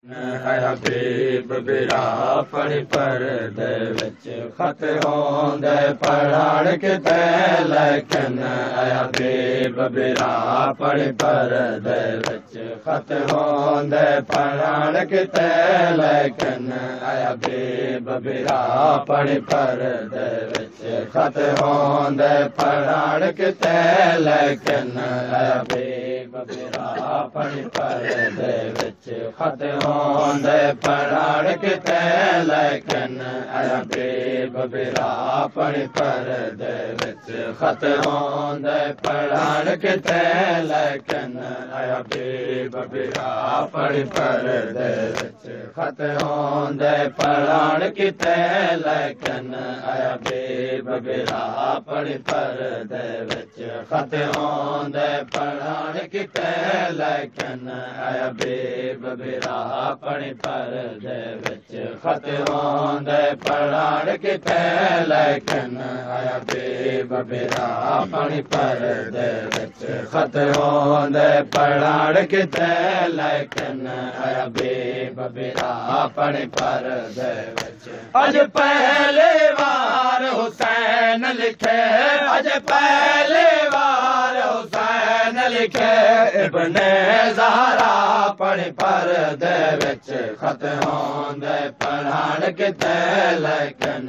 हबीब बिरा पढ़ परदे विच खत होंदे पढ़ण किते लेकिन हबीब बिरा पढ़ परदे विच खत होंदे पढ़ण किते लेकिन हबीब बिरा पढ़ परदे विच खत होंदे पढ़ण किते लेकिन हबीब बिरा पढ़ परदे विच खत होंदे पढ़ण किते लेकिन हबीब बिरा पढ़ परदे विच खत होंदे पढ़ण किते लेकिन हबीब बिरा पढ़ परदे विच खत होंदे पढ़ण किते लेकिन हबीब बिरा पढ़ परदे विच खत होंदे पढ़ण किते लेकिन हबीब बिरा पढ़ परदे विच खत होंदे पढ़ण किते लेकिन हबीब बिरा पढ़ परदे विच खत होंदे पढ़ण किते लेकिन हबीब बिरा पढ़ परदे विच अज पहले वार हुसैन लिखे अज पहले वार हुसैन लिखे इब्ने ज़हरा पढ़ परदे विच खत होंदे पढ़ण किते लेकिन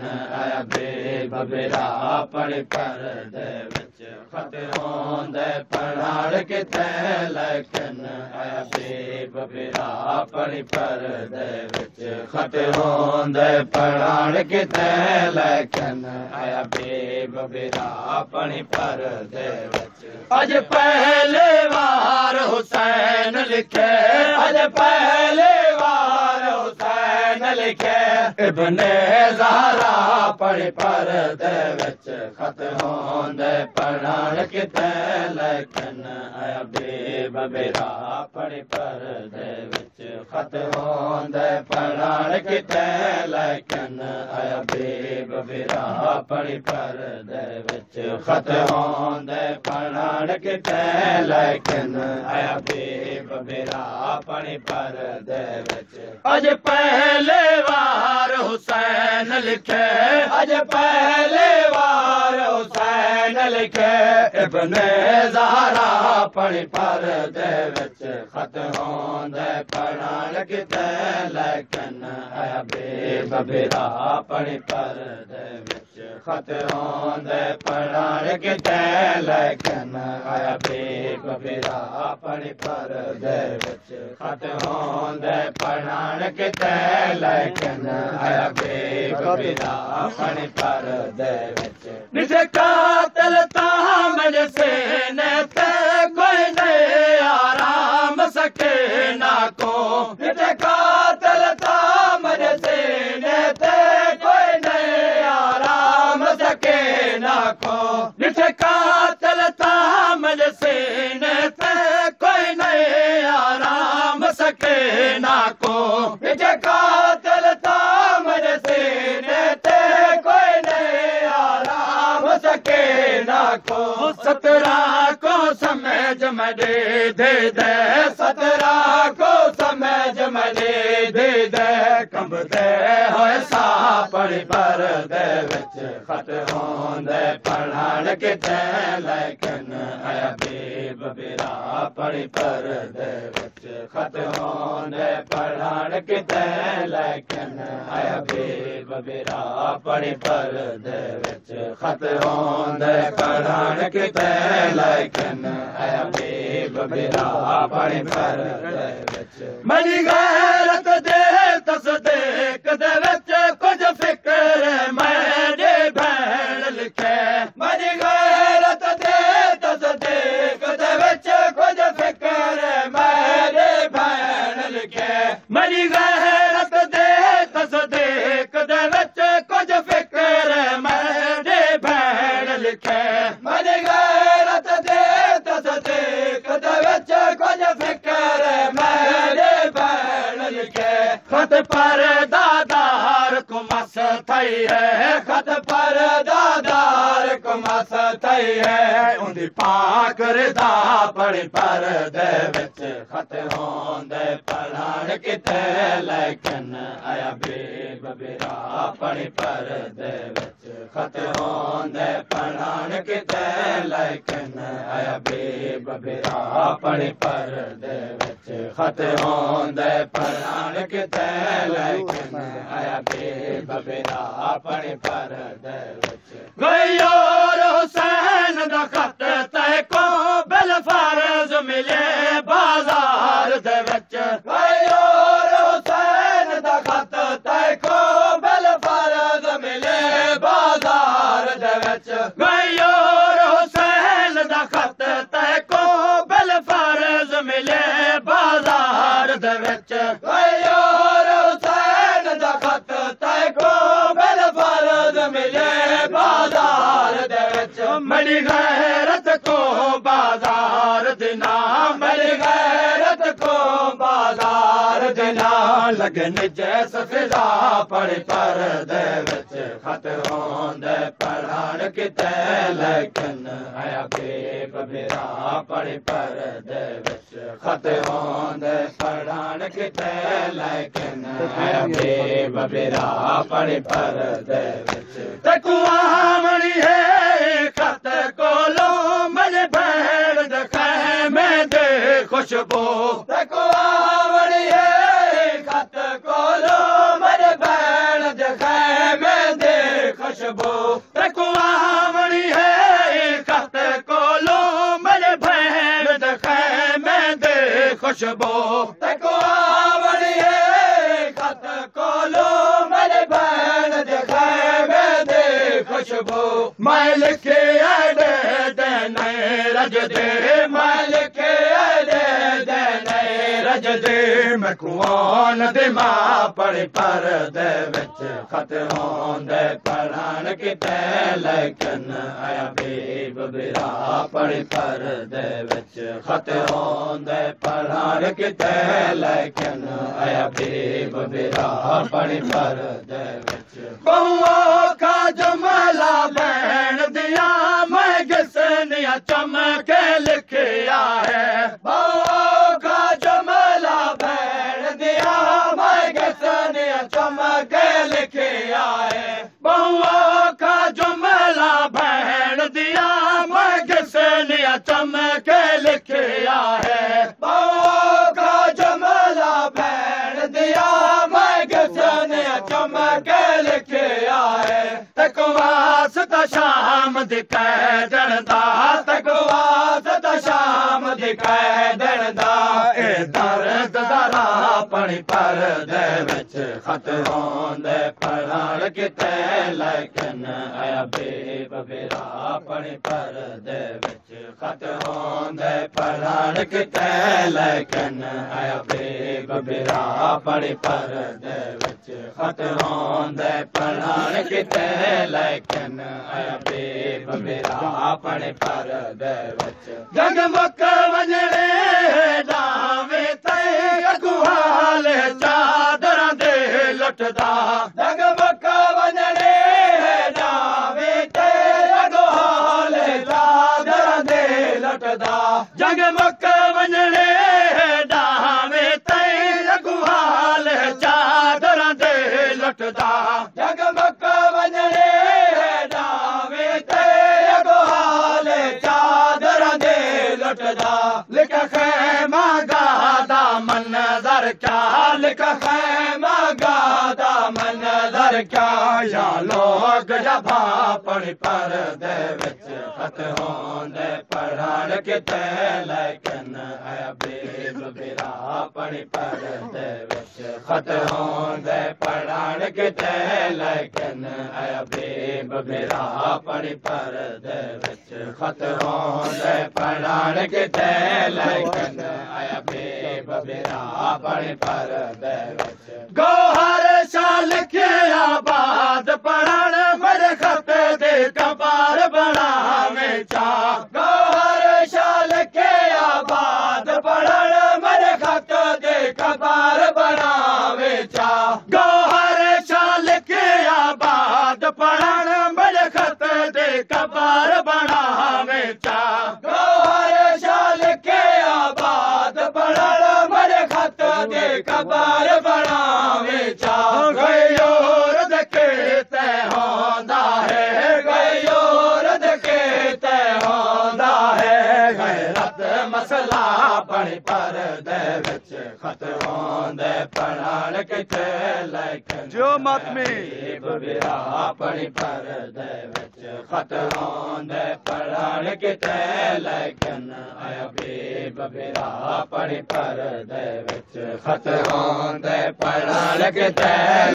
हबीब बिरा पढ़ परदे विच खत होंदे पढ़ण किते लेकिन हबीब बिरा पढ़ परदे विच खत होंदे पढ़ण किते लेकिन हबीब बिरा पढ़ परदे विच अज पहले वार हुसैन लिखे अज पहले वार हुसैन लिखे इब्ने ज़हरा पढ़ परदे विच खत होंदे पढ़ण किते लेकिन हबीब बिरा पढ़ परदे विच खत होंदे पढ़ण किते लेकिन हबीब बिरा पढ़ परदे विच खत होंदे पढ़ण किते लेकिन हबीब बिरा पढ़ परदे विच अज पहले वार हुसैन लिखे अज पहले वार हुसैन लिखे इब्ने ज़हरा पढ़ परदे विच खत होंदे पढ़ण किते लेकिन हबीब बिरा पढ़ परदे विच खत होंदे पढ़ण किते लेकिन हबीब बिरा पढ़ परदे विच खत होंदे पढ़ण किते लेकिन हबीब बिरा पढ़ परदे विच निसे कातिल तां मुंहिंजे सीने ते कोई नहीं आराम सके ना को निसे कातिल तां मुंहिंजे सीने ते कोई नहीं आराम सके ना को निसे कातिल तां मुंहिंजे सीने ते कोई नहीं आराम सके ना को निसे कातिल तां मुंहिंजे सीने ते कोई नहीं आराम सके ना को सतरा को समझ में दे दे सतरा को समझ में दे दे कंबदे होए सा पढ़ परदे विच खत होंदे पढ़ण किते लेकिन हबीब बिरा पढ़ परदे विच खत होंदे पढ़ण किते लेकिन हबीब बिरा पढ़ परदे विच खत होंदे पढ़ण किते लेकिन हबीब बिरा पढ़ परदे विच मनी गैरत दे तस्दीक दे विच कुछ फिक्र मेरे भैन लिखे मनी गैरत दे तस्दीक दे विच कुछ फिक्र मेरे भैन लिखे मनी गैरत दे तस्दीक दे विच कुछ फिक्र मेरे भैन लिखे मनी गैरत दे तस्दीक दे विच कुछ फिक्र मेरे भैन लिखे खत पर दादा दादार कुमस थई है खत पर दादार कुमस थई है उन्दी पाक रिदा पढ़ी पर दे विच खत होंदे पढ़ण किते लेकिन आया बेब बिरा पढ़ी पर दे विच खत होंदे पढ़ण किते लेकिन आया बेब बिरा पढ़ी पर दे विच खत होंदे पढ़ण किते लेकिन आया बेब बिरा पढ़ी पर दे विच गयो हुसैन दा खत तै को बिल फर्ज मिले बाजार दे विच गयो हुसैन दा खत तै को बिल फर्ज मिले बाजार दे विच गयो हुसैन दा खत तै को बिल फर्ज मिले बाजार दे विच गयो हुसैन दा खत तै को बिल फर्ज मिले बाजार दे विच मड़ी गैरत को बाजार दिना मड़ी गैरत को बाजार दिना लगन जैस फिजा पढ़ पर दे विच खत होंदे पढ़ण किते लेकिन आया बेब बिरा पढ़ पर दे विच खत होंदे पढ़ण किते लेकिन आया बेब बिरा पढ़ पर दे विच तकुआवणी है खत कोलो मने भैण दखे में दे खुशबू तकुआवणी है खत कोलो मने भैण दखे में दे खुशबू तकुआवणी है खत कोलो मने भैण दखे में दे खुशबू तकुआवणी है खत कोलो मने भैण दखे में दे खुशबू मैं लिखे दे देने रज दे मैं लिखे दे देने रज दे मैं कुआन दे मां पढ़ पर दे विच खत होंदे पढ़ण किते लेकिन आया बेब बिरा पढ़ पर दे विच खत होंदे पढ़ण किते लेकिन आया बेब बिरा पढ़ पर दे विच बहुओं का जमला भैण दिया मैं किसने चमके लिखिया है बहुओं का जमला भैण दिया मैं किसने चमके लिखिया है बहुओं का जमला भैण दिया मैं किसने चमके लिखिया है बहुओं का जमला भैण दिया मैं किसने चमके लिखिया है तकवास त शाम दिखै दणदा तकवास त शाम दिखै दणदा ए दर्द दरा पढ़ पर दे विच खत होंदे पढ़ण किते लेकिन आया बेब बिरा पढ़ पर दे विच खत होंदे पढ़ण किते लेकिन आया बेब बिरा पढ़ पर दे विच खत होंदे पढ़ण किते लेकिन आया बेब बिरा पढ़ पर दे विच जग मुक वञणे डावे तई अगुहाल चादरां दे लुटदा जग मुक वञणे डावे तई अगुहाल चादरां दे लुटदा जग मुक वञणे डावे तई अगुहाल चादरां दे लुटदा जग मुक वञणे डावे तई अगुहाल चादरां दे लुटदा लिख खैमा गादा मनज़र क्या लिख खैमा गादा मनज़र क्या या लोग जभा पढ़ पर दे विच खत होंदे पढ़ण किते लेकिन आया बेब बिरा पढ़ पर दे विच खत होंदे पढ़ण किते लेकिन आया बेब बिरा पढ़ पर दे विच खत होंदे पढ़ण किते लेकिन आया बेब बिरा पढ़ पर दे विच गोहर शाल के आबाद पढ़ण मेरे खत दे कबार बनावे चा गोहर शाल के आबाद पढ़ण मेरे खत दे कबार बनावे चा गोहर शाल पढ़ण बड़े खत दे कबार बनावे चा गौहर शाह लिखे आबाद पढ़ण बड़े खत दे कबार बनावे चा गयोर दके ते होंदा है गयोर दके ते होंदा है गैरत मसला पढ़ी पर दे विच खत होंदे पढ़ण किथे लेकिन जो मतमी बिरा पढ़ी पर दे विच खत होंदे पढ़ण किथे लेकिन आया बिरा पढ़ी पर दे विच खत होंदे पढ़ण किथे